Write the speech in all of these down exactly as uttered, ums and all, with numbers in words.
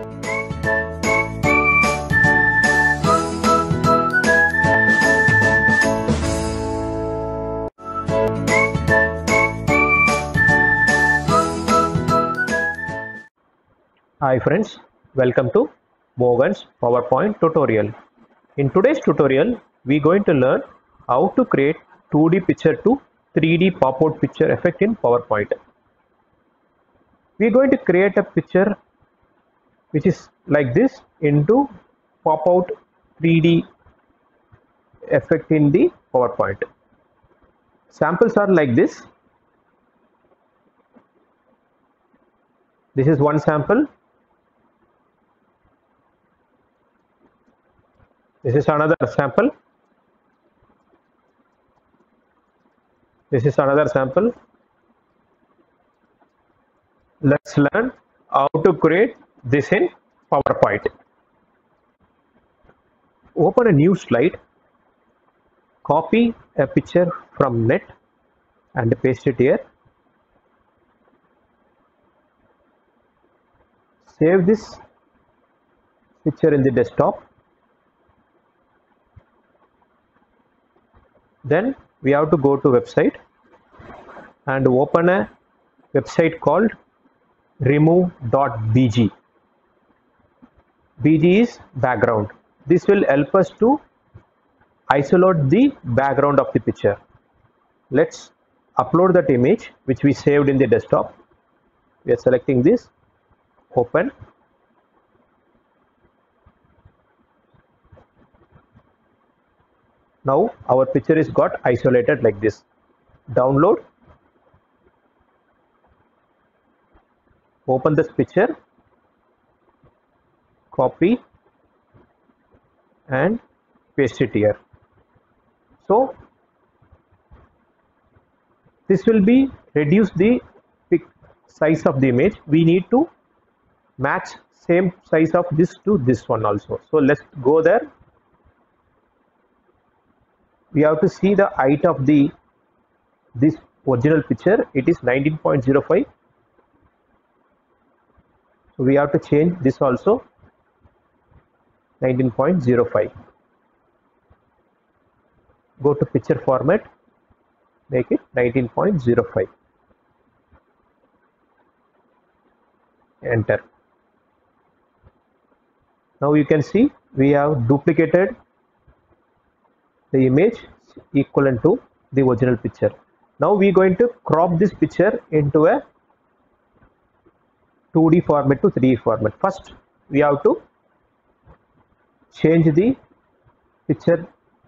Hi friends, welcome to Morgan's PowerPoint tutorial. In today's tutorial, we are going to learn how to create two D picture to three D pop-out picture effect in PowerPoint. We are going to create a picture which is like this into pop-out three D effect in the PowerPoint. Samples are like this. This is one sample. This is another sample. This is another sample. Let's learn how to create this in PowerPoint. Open a new slide. Copy a picture from net and paste it here. Save this picture in the desktop. Then we have to go to website and open a website called remove dot b g. B G is background. This will help us to isolate the background of the picture. Let's upload that image which we saved in the desktop. We are selecting this, open. Now our picture is got isolated like this. Download. Open this picture. Copy and paste it here. So this will be reduce the size of the image. We need to match same size of this to this one also. So let's go there. We have to see the height of the this original picture. It is nineteen point zero five. So we have to change this also, nineteen point zero five. Go to picture format, make it nineteen point zero five. Enter. Now you can see we have duplicated the image equivalent to the original picture. Now we are going to crop this picture into a two D format to three D format. First we have to change the picture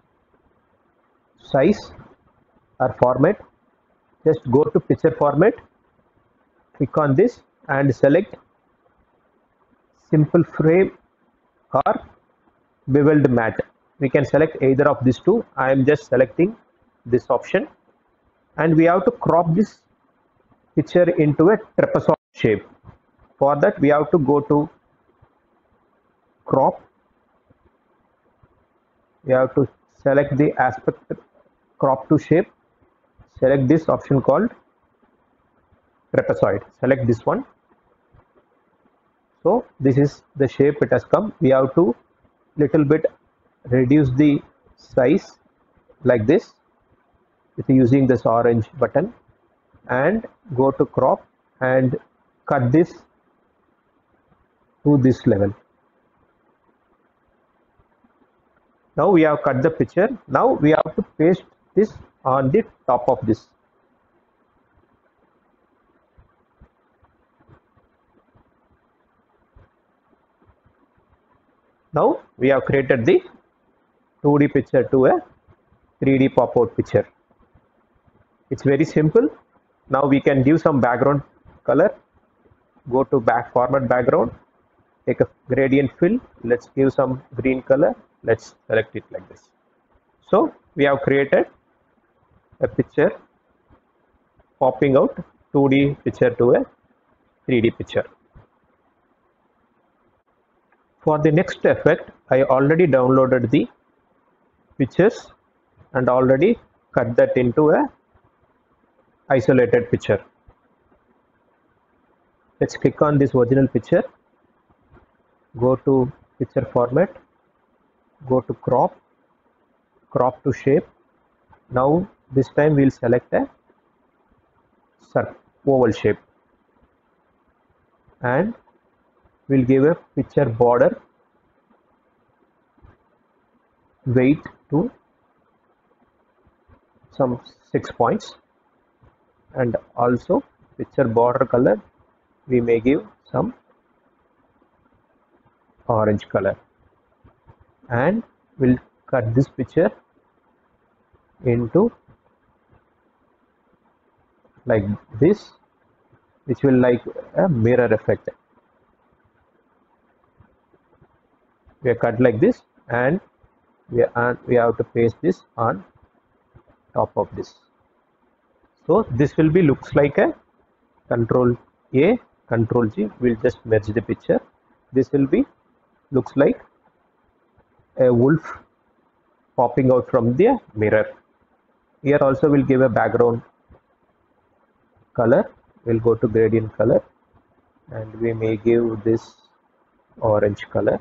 size or format. Just go to picture format, click on this and select simple frame or beveled matte. We can select either of these two. I am just selecting this option, and we have to crop this picture into a trapezoid shape. For that we have to go to crop. We have to select the aspect crop to shape. Select this option called trapezoid. Select this one. So this is the shape it has come. We have to little bit reduce the size like this with using this orange button, and go to crop and cut this to this level. Now we have cut the picture. Now we have to paste this on the top of this. Now we have created the two D picture to a three D pop-out picture. It's very simple. Now we can give some background color. Go to back format background, take a gradient fill. Let's give some green color. Let's select it like this. So we have created a picture popping out two D picture to a three D picture. For the next effect, I already downloaded the pictures and already cut that into a isolated picture. Let's click on this original picture, go to picture format, go to crop, crop to shape. Now this time we'll select a circle, oval shape, and we'll give a picture border weight to some six points, and also picture border color we may give some orange color, and we'll cut this picture into like this, which will like a mirror effect. We are cut like this, and we are, we have to paste this on top of this. So this will be looks like a control A, control G. We'll just merge the picture. This will be looks like a wolf popping out from the mirror. Here also we'll give a background color. We'll go to gradient color, and we may give this orange color,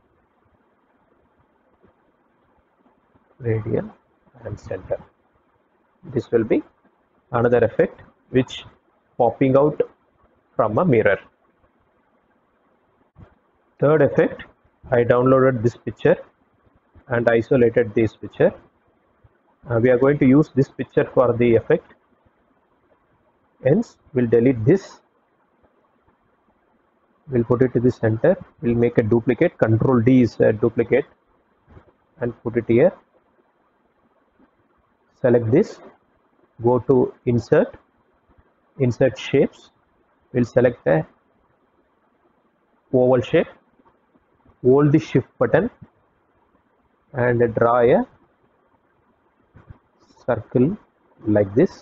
radial and center. This will be another effect which popping out from a mirror. Third effect, I downloaded this picture and isolated this picture. Uh, we are going to use this picture for the effect. Hence, we'll delete this. We'll put it to the center. We'll make a duplicate. Control D is a duplicate, and put it here. Select this. Go to insert. Insert shapes. We'll select a oval shape. Hold the shift button and draw a circle like this,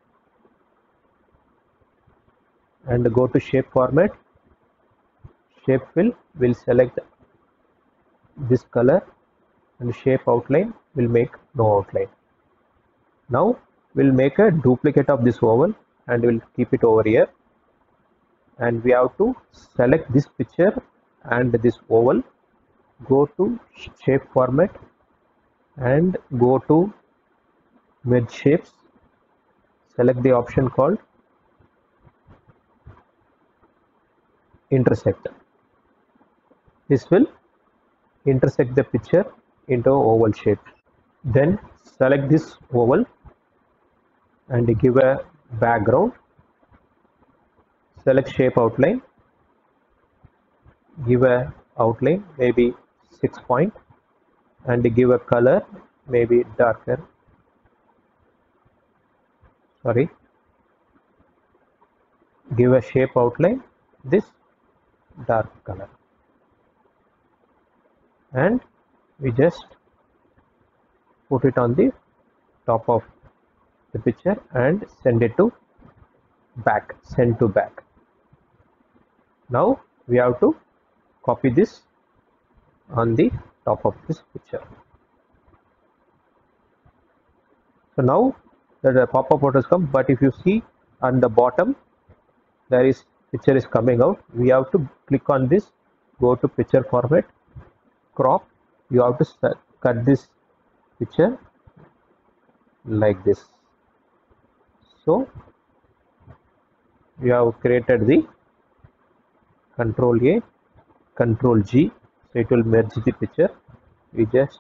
and go to shape format. Shape fill, will select this color, and shape outline will make no outline. Now we'll make a duplicate of this oval and we'll keep it over here, and we have to select this picture and this oval. Go to shape format and go to merge shapes. Select the option called intersect. This will intersect the picture into oval shape. Then select this oval and give a background. Select shape outline, give a outline maybe six point, and give a color maybe darker, sorry, give a shape outline this dark color, and we just put it on the top of the picture and send it to back, send to back. Now we have to copy this on the top of this picture. So now the pop-up photos come, but if you see on the bottom there is picture is coming out, we have to click on this, go to picture format, crop. You have to cut this picture like this. So we have created the control A, control G, so it will merge the picture. We just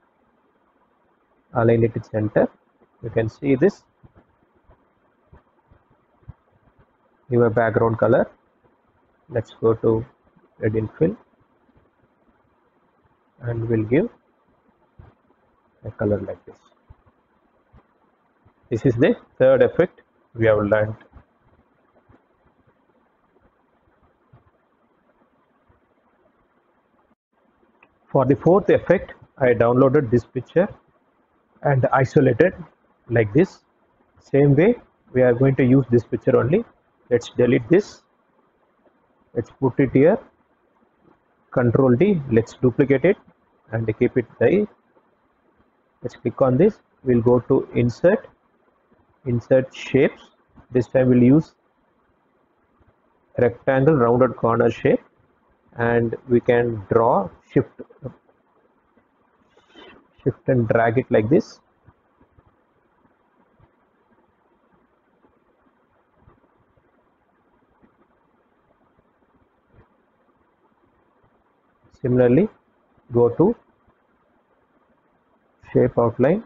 align it to center. You can see this. Give a background color. Let's go to gradient fill, and we'll give a color like this. This is the third effect we have learned. For the fourth effect, I downloaded this picture and isolated like this. Same way we are going to use this picture only. Let's delete this. Let's put it here. Control D. Let's duplicate it and keep it there. Let's click on this. We'll go to insert, insert shapes. This time we'll use rectangle rounded corner shape. and we can draw shift shift and drag it like this. Similarly, go to shape outline,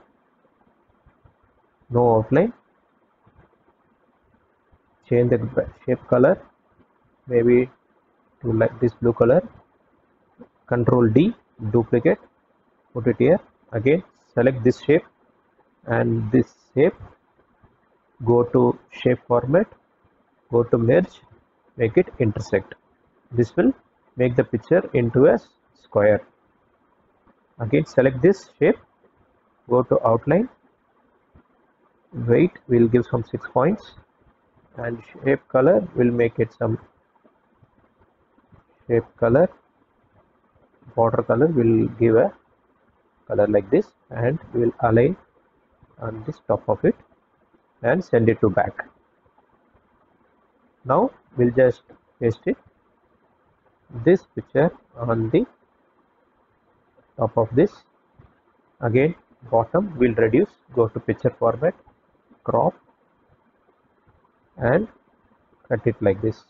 no outline, change the shape color maybe to like this blue color, control D, duplicate, put it here, again select this shape and this shape, go to shape format, go to merge, make it intersect. This will make the picture into a square. Again select this shape, go to outline, weight will give some six points, and shape color will make it some shape color, border color will give a color like this, and we will align on this top of it and send it to back. Now we'll just paste it this picture on the top of this. Again bottom will reduce, go to picture format, crop and cut it like this.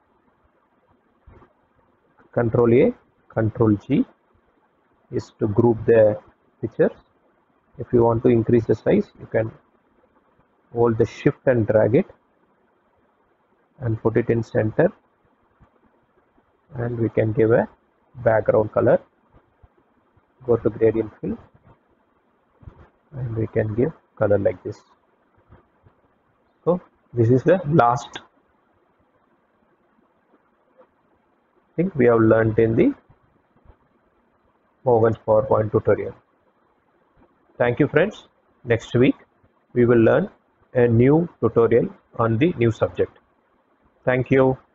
Control A, Control G is to group the pictures. If you want to increase the size, you can hold the shift and drag it and put it in center, and we can give a background color. Go to gradient fill and we can give color like this. So this is the last thing we have learned in the Morgan's PowerPoint tutorial. Thank you friends. Next week we will learn a new tutorial on the new subject. Thank you.